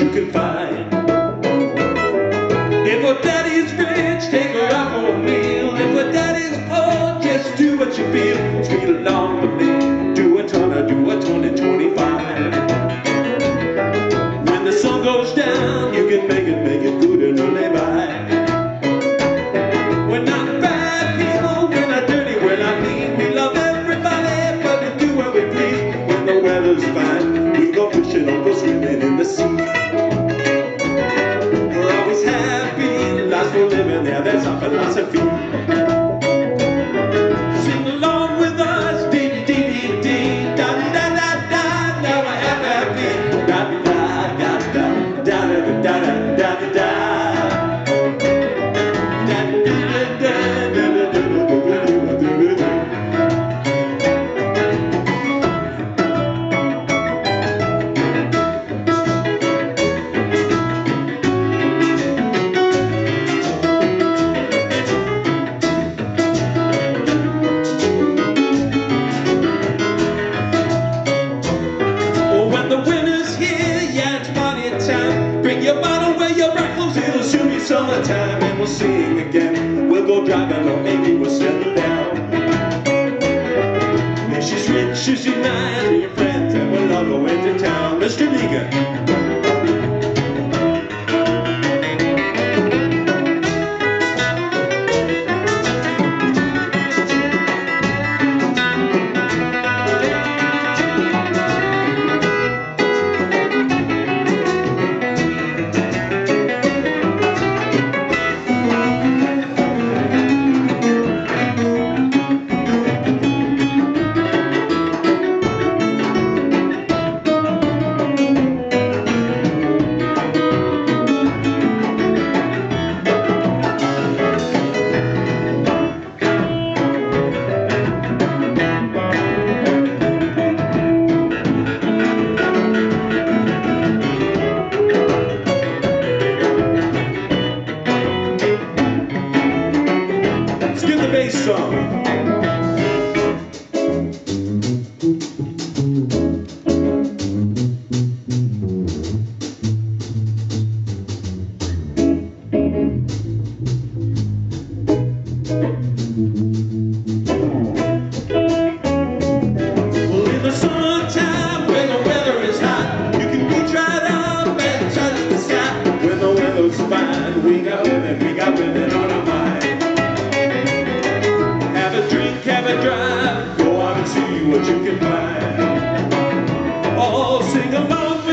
you can find. If her daddy's rich, take her out for a meal. If her daddy's poor, just do what you feel. Speed along with me, do a ton of 25. When the sun goes down, you can make it good and early by. We're not bad people, we're not dirty, we're not mean. We love everybody, but we do what we please. When the weather's fine, we go fishing or go swimming in the sea. We're always happy, lives we're living there, that's our philosophy. Sing along with us, dee dee dee dee, da da da da da. Now we're happy, da da da da da da da da da da. Summertime and we'll sing again. We'll go driving or maybe we'll settle down. If she's rich, she's nice with your friends and we'll all go into town. Mr. Ligon. Song. Well, in the summertime, when the weather is hot, you can reach right up and touch the sky. When the weather's fine, we got women on our mind. Have a drive, go out and see what you can find. Oh, sing along.